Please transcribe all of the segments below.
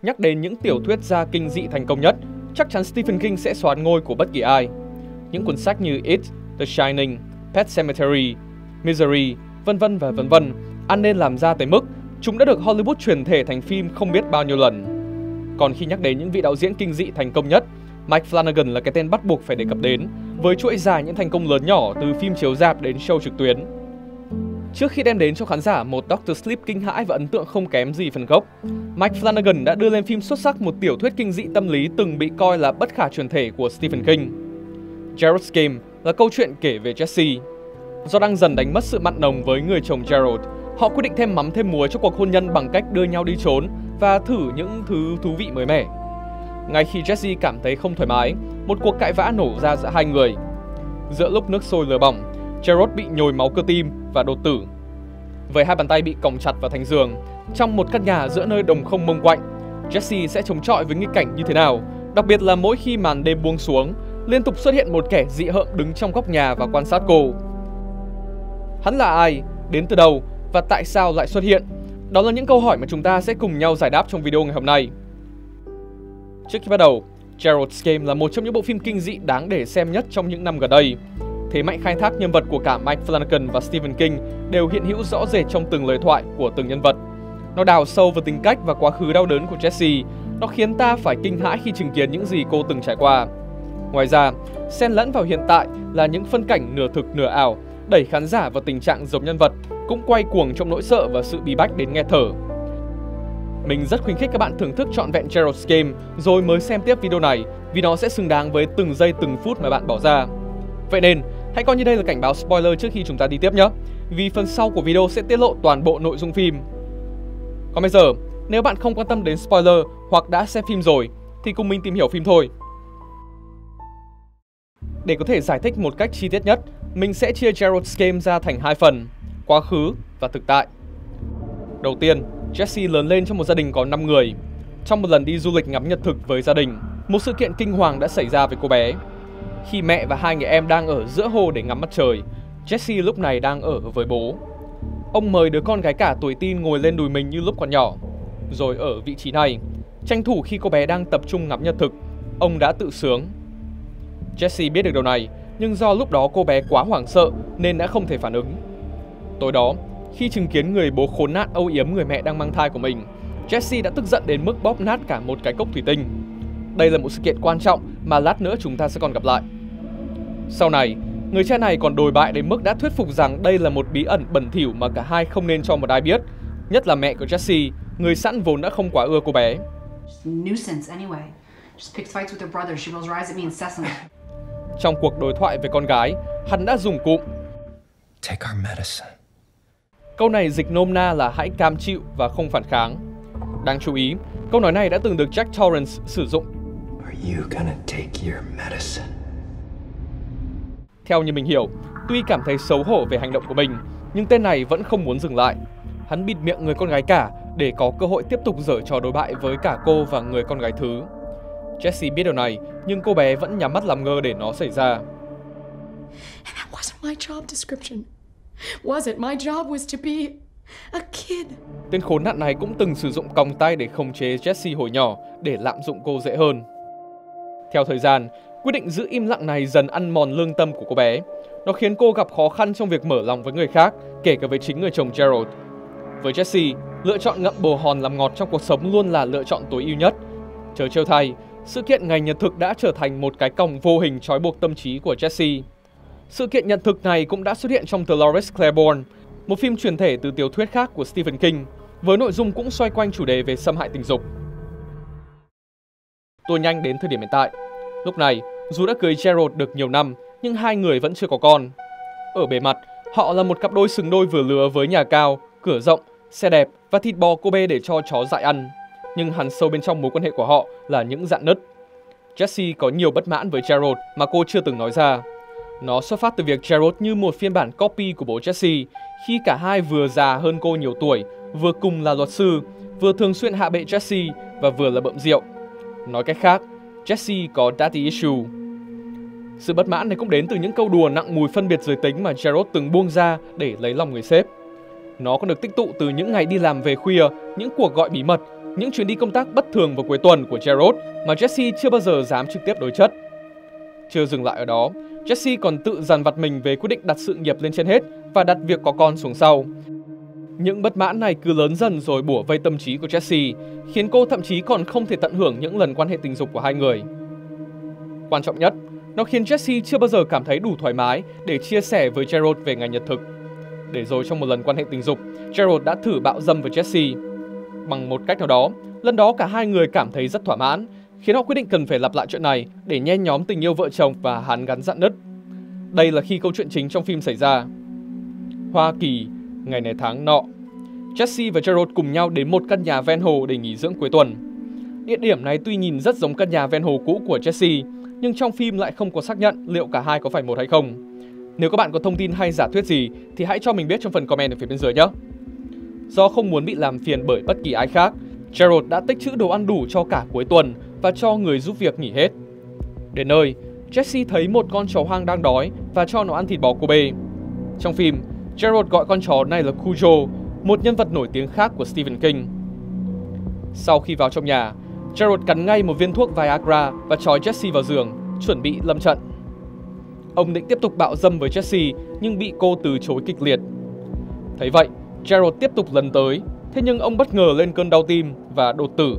nhắc đến những tiểu thuyết gia kinh dị thành công nhất, chắc chắn Stephen King sẽ soán ngôi của bất kỳ ai. Những cuốn sách như It, The Shining, Pet Sematary, Misery, vân vân và vân vân, ăn nên làm ra tới mức chúng đã được Hollywood chuyển thể thành phim không biết bao nhiêu lần. Còn khi nhắc đến những vị đạo diễn kinh dị thành công nhất, Mike Flanagan là cái tên bắt buộc phải đề cập đến, với chuỗi dài những thành công lớn nhỏ từ phim chiếu rạp đến show trực tuyến. Trước khi đem đến cho khán giả một Dr. Sleep kinh hãi và ấn tượng không kém gì phần gốc, Mike Flanagan đã đưa lên phim xuất sắc một tiểu thuyết kinh dị tâm lý từng bị coi là bất khả truyền thể của Stephen King. Gerald's Game là câu chuyện kể về Jesse. Do đang dần đánh mất sự mặn nồng với người chồng Gerald, họ quyết định thêm mắm thêm muối cho cuộc hôn nhân bằng cách đưa nhau đi trốn và thử những thứ thú vị mới mẻ. Ngay khi Jesse cảm thấy không thoải mái, một cuộc cãi vã nổ ra giữa hai người. Giữa lúc nước sôi lửa bỏng, Gerald bị nhồi máu cơ tim và đột tử. Với hai bàn tay bị còng chặt vào thành giường, trong một căn nhà giữa nơi đồng không mông quạnh, Jesse sẽ chống chọi với nghịch cảnh như thế nào? Đặc biệt là mỗi khi màn đêm buông xuống, liên tục xuất hiện một kẻ dị hợm đứng trong góc nhà và quan sát cô. Hắn là ai? Đến từ đâu? Và tại sao lại xuất hiện? Đó là những câu hỏi mà chúng ta sẽ cùng nhau giải đáp trong video ngày hôm nay. Trước khi bắt đầu, Gerald's Game là một trong những bộ phim kinh dị đáng để xem nhất trong những năm gần đây. Thế mạnh khai thác nhân vật của cả Mike Flanagan và Stephen King đều hiện hữu rõ rệt trong từng lời thoại của từng nhân vật. Nó đào sâu vào tính cách và quá khứ đau đớn của Jessie. Nó khiến ta phải kinh hãi khi chứng kiến những gì cô từng trải qua. Ngoài ra, xen lẫn vào hiện tại là những phân cảnh nửa thực nửa ảo, đẩy khán giả vào tình trạng giống nhân vật, cũng quay cuồng trong nỗi sợ và sự bí bách đến nghẹt thở. Mình rất khuyến khích các bạn thưởng thức trọn vẹn Gerald's Game rồi mới xem tiếp video này, vì nó sẽ xứng đáng với từng giây từng phút mà bạn bỏ ra. Vậy nên, hãy coi như đây là cảnh báo spoiler trước khi chúng ta đi tiếp nhé, vì phần sau của video sẽ tiết lộ toàn bộ nội dung phim. Còn bây giờ, nếu bạn không quan tâm đến spoiler hoặc đã xem phim rồi, thì cùng mình tìm hiểu phim thôi. Để có thể giải thích một cách chi tiết nhất, mình sẽ chia Gerald's Game ra thành hai phần: quá khứ và thực tại. Đầu tiên, Jesse lớn lên trong một gia đình có 5 người. Trong một lần đi du lịch ngắm nhật thực với gia đình, một sự kiện kinh hoàng đã xảy ra với cô bé. Khi mẹ và hai người em đang ở giữa hồ để ngắm mặt trời, Jesse lúc này đang ở với bố. Ông mời đứa con gái cả tuổi teen ngồi lên đùi mình như lúc còn nhỏ. Rồi ở vị trí này, tranh thủ khi cô bé đang tập trung ngắm nhật thực, ông đã tự sướng. Jesse biết được điều này, nhưng do lúc đó cô bé quá hoảng sợ nên đã không thể phản ứng. Tối đó, khi chứng kiến người bố khốn nạn âu yếm người mẹ đang mang thai của mình, Jesse đã tức giận đến mức bóp nát cả một cái cốc thủy tinh. Đây là một sự kiện quan trọng mà lát nữa chúng ta sẽ còn gặp lại. Sau này, người cha này còn đồi bại đến mức đã thuyết phục rằng đây là một bí ẩn bẩn thỉu mà cả hai không nên cho một ai biết, nhất là mẹ của Jesse, người sẵn vốn đã không quá ưa cô bé. Trong cuộc đối thoại với con gái, hắn đã dùng cụm "Take our medicine". Câu này dịch nôm na là hãy cam chịu và không phản kháng. Đáng chú ý, câu nói này đã từng được Jack Torrance sử dụng. Are you gonna take your medicine? Theo như mình hiểu, tuy cảm thấy xấu hổ về hành động của mình, nhưng tên này vẫn không muốn dừng lại. Hắn bịt miệng người con gái cả để có cơ hội tiếp tục giở trò đối bại với cả cô và người con gái thứ. Jessie biết điều này, nhưng cô bé vẫn nhắm mắt làm ngơ để nó xảy ra. And that wasn't my job description. Was it? My job was to be a kid. Tên khốn nạn này cũng từng sử dụng còng tay để khống chế Jessie hồi nhỏ để lạm dụng cô dễ hơn. Theo thời gian, quyết định giữ im lặng này dần ăn mòn lương tâm của cô bé. Nó khiến cô gặp khó khăn trong việc mở lòng với người khác, kể cả với chính người chồng Gerald. Với Jessie, lựa chọn ngậm bồ hòn làm ngọt trong cuộc sống luôn là lựa chọn tối ưu nhất. Trớ trêu thay, sự kiện ngày nhật thực đã trở thành một cái còng vô hình trói buộc tâm trí của Jessie. Sự kiện nhật thực này cũng đã xuất hiện trong Dolores Claiborne, một phim truyền thể từ tiểu thuyết khác của Stephen King, với nội dung cũng xoay quanh chủ đề về xâm hại tình dục. Tua nhanh đến thời điểm hiện tại. Lúc này, dù đã cưới Gerald được nhiều năm, nhưng hai người vẫn chưa có con. Ở bề mặt, họ là một cặp đôi xứng đôi vừa lứa với nhà cao, cửa rộng, xe đẹp và thịt bò Kobe để cho chó dại ăn. Nhưng hằn sâu bên trong mối quan hệ của họ là những rạn nứt. Jessie có nhiều bất mãn với Gerald mà cô chưa từng nói ra. Nó xuất phát từ việc Gerald như một phiên bản copy của bố Jessie, khi cả hai vừa già hơn cô nhiều tuổi, vừa cùng là luật sư, vừa thường xuyên hạ bệ Jessie và vừa là bợm rượu. Nói cách khác, Jessie có daddy issue. Sự bất mãn này cũng đến từ những câu đùa nặng mùi phân biệt giới tính mà Gerald từng buông ra để lấy lòng người sếp. Nó còn được tích tụ từ những ngày đi làm về khuya, những cuộc gọi bí mật những chuyến đi công tác bất thường vào cuối tuần của Gerald mà Jesse chưa bao giờ dám trực tiếp đối chất. Chưa dừng lại ở đó, Jesse còn tự dằn vặt mình về quyết định đặt sự nghiệp lên trên hết và đặt việc có con xuống sau. Những bất mãn này cứ lớn dần rồi bủa vây tâm trí của Jesse, khiến cô thậm chí còn không thể tận hưởng những lần quan hệ tình dục của hai người. Quan trọng nhất, nó khiến Jesse chưa bao giờ cảm thấy đủ thoải mái để chia sẻ với Gerald về ngày nhật thực. Để rồi trong một lần quan hệ tình dục, Gerald đã thử bạo dâm với Jesse. Bằng một cách nào đó, lần đó cả hai người cảm thấy rất thỏa mãn, khiến họ quyết định cần phải lặp lại chuyện này để nhen nhóm tình yêu vợ chồng và hàn gắn rạn nứt. Đây là khi câu chuyện chính trong phim xảy ra. Hoa Kỳ, ngày này tháng nọ. Jesse và Gerald cùng nhau đến một căn nhà ven hồ để nghỉ dưỡng cuối tuần. Địa điểm này tuy nhìn rất giống căn nhà ven hồ cũ của Jesse, nhưng trong phim lại không có xác nhận liệu cả hai có phải một hay không. Nếu các bạn có thông tin hay giả thuyết gì thì hãy cho mình biết trong phần comment ở phía bên dưới nhé. Do không muốn bị làm phiền bởi bất kỳ ai khác, Gerald đã tích trữ đồ ăn đủ cho cả cuối tuần và cho người giúp việc nghỉ hết. Đến nơi, Jesse thấy một con chó hoang đang đói và cho nó ăn thịt bò Kobe. Trong phim, Gerald gọi con chó này là Cujo, một nhân vật nổi tiếng khác của Stephen King. Sau khi vào trong nhà, Gerald cắn ngay một viên thuốc Viagra và trói Jesse vào giường, chuẩn bị lâm trận. Ông định tiếp tục bạo dâm với Jesse nhưng bị cô từ chối kịch liệt. Thấy vậy, Gerald tiếp tục lấn tới, thế nhưng ông bất ngờ lên cơn đau tim và đột tử.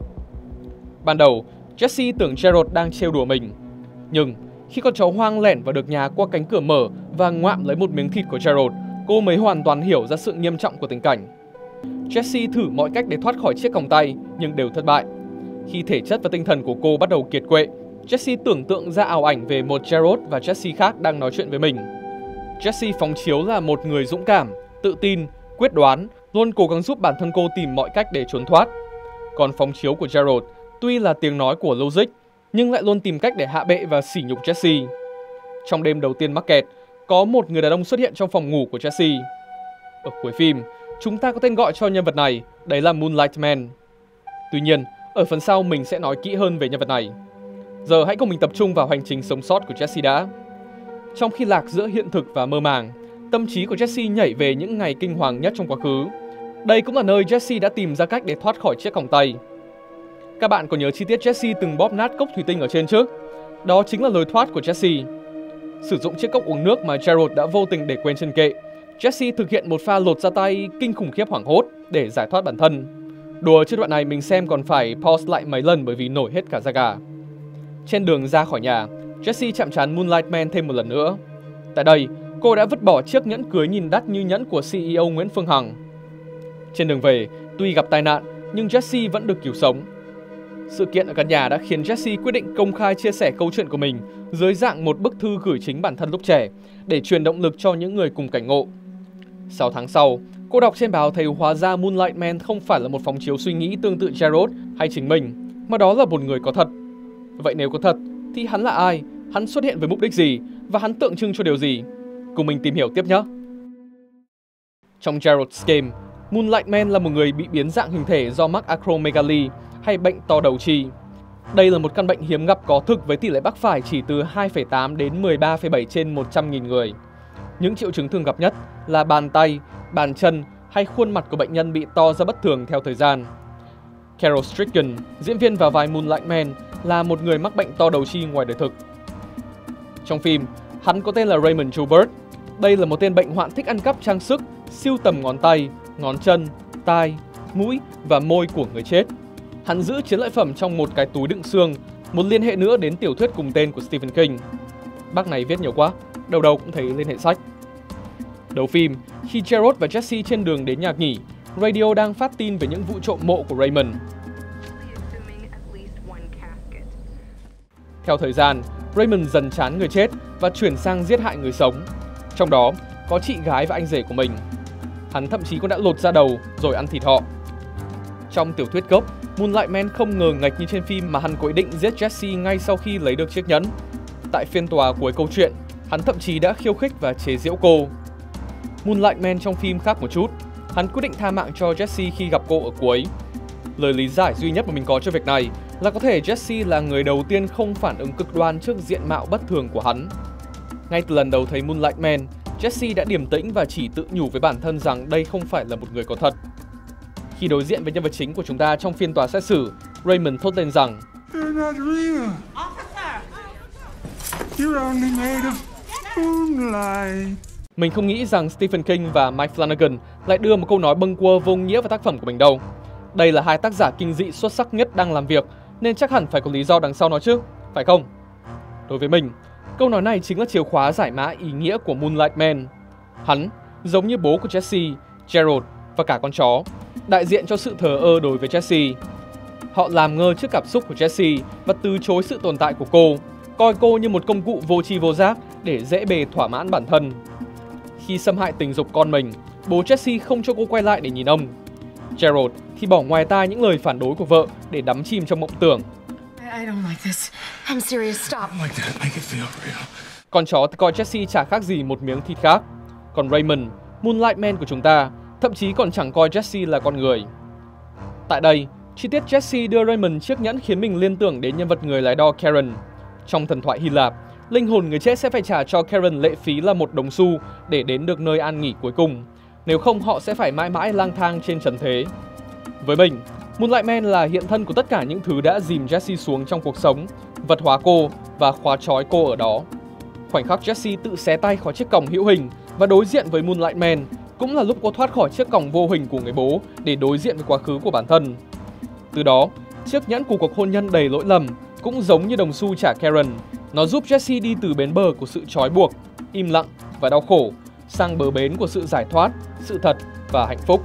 Ban đầu, Jesse tưởng Gerald đang trêu đùa mình. Nhưng khi con chó hoang lẻn vào được nhà qua cánh cửa mở và ngoạm lấy một miếng thịt của Gerald, cô mới hoàn toàn hiểu ra sự nghiêm trọng của tình cảnh. Jesse thử mọi cách để thoát khỏi chiếc còng tay nhưng đều thất bại. Khi thể chất và tinh thần của cô bắt đầu kiệt quệ, Jesse tưởng tượng ra ảo ảnh về một Gerald và Jesse khác đang nói chuyện với mình. Jesse phóng chiếu là một người dũng cảm, tự tin, quyết đoán, luôn cố gắng giúp bản thân cô tìm mọi cách để trốn thoát. Còn phóng chiếu của Gerald tuy là tiếng nói của logic, nhưng lại luôn tìm cách để hạ bệ và sỉ nhục Jesse. Trong đêm đầu tiên mắc kẹt, có một người đàn ông xuất hiện trong phòng ngủ của Jesse. Ở cuối phim, chúng ta có tên gọi cho nhân vật này, đấy là Moonlight Man. Tuy nhiên, ở phần sau mình sẽ nói kỹ hơn về nhân vật này. Giờ hãy cùng mình tập trung vào hành trình sống sót của Jesse đã. Trong khi lạc giữa hiện thực và mơ màng, tâm trí của Jesse nhảy về những ngày kinh hoàng nhất trong quá khứ. Đây cũng là nơi Jesse đã tìm ra cách để thoát khỏi chiếc còng tay. Các bạn có nhớ chi tiết Jesse từng bóp nát cốc thủy tinh ở trên chứ? Đó chính là lối thoát của Jesse. Sử dụng chiếc cốc uống nước mà Gerald đã vô tình để quên trên kệ, Jesse thực hiện một pha lột ra tay kinh khủng khiếp hoảng hốt để giải thoát bản thân. Đùa chứ đoạn này mình xem còn phải pause lại mấy lần bởi vì nổi hết cả da gà. Trên đường ra khỏi nhà, Jesse chạm trán Moonlight Man thêm một lần nữa. Tại đây, cô đã vứt bỏ chiếc nhẫn cưới nhìn đắt như nhẫn của CEO Nguyễn Phương Hằng. Trên đường về, tuy gặp tai nạn nhưng Jesse vẫn được cứu sống. Sự kiện ở căn nhà đã khiến Jesse quyết định công khai chia sẻ câu chuyện của mình dưới dạng một bức thư gửi chính bản thân lúc trẻ để truyền động lực cho những người cùng cảnh ngộ. 6 tháng sau, cô đọc trên báo thấy hóa ra Moonlight Man không phải là một phóng chiếu suy nghĩ tương tự Gerald hay chính mình, mà đó là một người có thật. Vậy nếu có thật, thì hắn là ai? Hắn xuất hiện với mục đích gì? Và hắn tượng trưng cho điều gì? Cùng mình tìm hiểu tiếp nhé! Trong Gerald's game, Moonlight Man là một người bị biến dạng hình thể do mắc acromegaly hay bệnh to đầu chi. Đây là một căn bệnh hiếm gặp có thực với tỷ lệ mắc phải chỉ từ 2,8 đến 13,7 trên 100.000 người. Những triệu chứng thường gặp nhất là bàn tay, bàn chân hay khuôn mặt của bệnh nhân bị to ra bất thường theo thời gian. Carol Stricken, diễn viên vào vai Moonlight Man, là một người mắc bệnh to đầu chi ngoài đời thực. Trong phim, hắn có tên là Raymond Joubert. Đây là một tên bệnh hoạn thích ăn cắp trang sức, sưu tầm ngón tay, ngón chân, tai, mũi và môi của người chết. Hắn giữ chiến lợi phẩm trong một cái túi đựng xương, một liên hệ nữa đến tiểu thuyết cùng tên của Stephen King. Bác này viết nhiều quá, đầu đầu cũng thấy liên hệ sách. Đầu phim, khi Gerald và Jesse trên đường đến nhà nghỉ, radio đang phát tin về những vụ trộm mộ của Raymond. Theo thời gian, Raymond dần chán người chết và chuyển sang giết hại người sống. Trong đó, có chị gái và anh rể của mình. Hắn thậm chí cũng đã lột da đầu rồi ăn thịt họ. Trong tiểu thuyết gốc, Moonlight Man không ngờ nghệch như trên phim mà hắn có ý định giết Jesse ngay sau khi lấy được chiếc nhẫn. Tại phiên tòa cuối câu chuyện, hắn thậm chí đã khiêu khích và chế giễu cô. Moonlight Man trong phim khác một chút, hắn quyết định tha mạng cho Jesse khi gặp cô ở cuối. Lời lý giải duy nhất mà mình có cho việc này là có thể Jesse là người đầu tiên không phản ứng cực đoan trước diện mạo bất thường của hắn. Ngay từ lần đầu thấy Moonlight Man, Jesse đã điềm tĩnh và chỉ tự nhủ với bản thân rằng đây không phải là một người có thật. Khi đối diện với nhân vật chính của chúng ta trong phiên tòa xét xử, Raymond thốt lên rằng You're not real. You're only made of moonlight. mình không nghĩ rằng Stephen King và Mike Flanagan lại đưa một câu nói bâng quơ vô nghĩa vào tác phẩm của mình đâu. Đây là hai tác giả kinh dị xuất sắc nhất đang làm việc, nên chắc hẳn phải có lý do đằng sau nó chứ, phải không? Đối với mình, câu nói này chính là chìa khóa giải mã ý nghĩa của Moonlight Man. Hắn, giống như bố của Jesse, Gerald và cả con chó, đại diện cho sự thờ ơ đối với Jesse. Họ làm ngơ trước cảm xúc của Jesse và từ chối sự tồn tại của cô, coi cô như một công cụ vô tri vô giác để dễ bề thỏa mãn bản thân. Khi xâm hại tình dục con mình, bố Jesse không cho cô quay lại để nhìn ông. Gerald thì bỏ ngoài tai những lời phản đối của vợ để đắm chìm trong mộng tưởng. I don't like this. I'm serious. Stop. Like that, make it feel real. Con chó thì coi Jesse chả khác gì một miếng thịt khác. Còn Raymond, Moonlight Man của chúng ta, thậm chí còn chẳng coi Jesse là con người. Tại đây, chi tiết Jesse đưa Raymond chiếc nhẫn khiến mình liên tưởng đến nhân vật người lái đò Karen. Trong thần thoại Hy Lạp, linh hồn người chết sẽ phải trả cho Karen lệ phí là 1 đồng xu để đến được nơi an nghỉ cuối cùng. Nếu không, họ sẽ phải mãi mãi lang thang trên trần thế. Với mình, Moonlight Man là hiện thân của tất cả những thứ đã dìm Jesse xuống trong cuộc sống, vật hóa cô và khóa trói cô ở đó. Khoảnh khắc Jesse tự xé tay khỏi chiếc còng hữu hình và đối diện với Moonlight Man cũng là lúc cô thoát khỏi chiếc còng vô hình của người bố để đối diện với quá khứ của bản thân. Từ đó, chiếc nhẫn của cuộc hôn nhân đầy lỗi lầm cũng giống như đồng xu trả Karen. Nó giúp Jesse đi từ bến bờ của sự trói buộc, im lặng và đau khổ sang bờ bến của sự giải thoát, sự thật và hạnh phúc.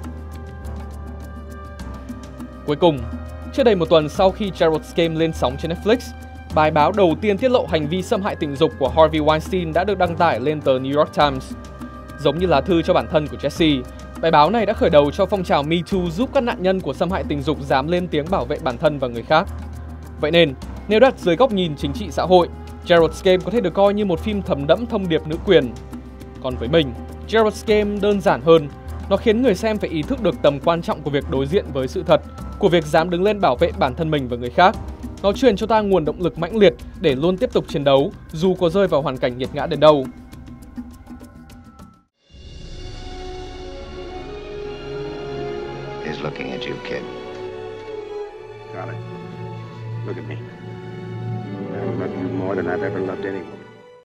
Cuối cùng, chưa đầy một tuần sau khi Gerald's Game lên sóng trên Netflix, bài báo đầu tiên tiết lộ hành vi xâm hại tình dục của Harvey Weinstein đã được đăng tải lên tờ New York Times. Giống như lá thư cho bản thân của Jesse, bài báo này đã khởi đầu cho phong trào Me Too giúp các nạn nhân của xâm hại tình dục dám lên tiếng bảo vệ bản thân và người khác. Vậy nên, nếu đặt dưới góc nhìn chính trị xã hội, Gerald's Game có thể được coi như một phim thấm đẫm thông điệp nữ quyền. Còn với mình, Gerald's Game đơn giản hơn. Nó khiến người xem phải ý thức được tầm quan trọng của việc đối diện với sự thật, của việc dám đứng lên bảo vệ bản thân mình và người khác. Nó truyền cho ta nguồn động lực mãnh liệt để luôn tiếp tục chiến đấu, dù có rơi vào hoàn cảnh nghiệt ngã đến đâu. He's looking at you, kid. Charlie, look at me. I love you more than I've ever loved anyone.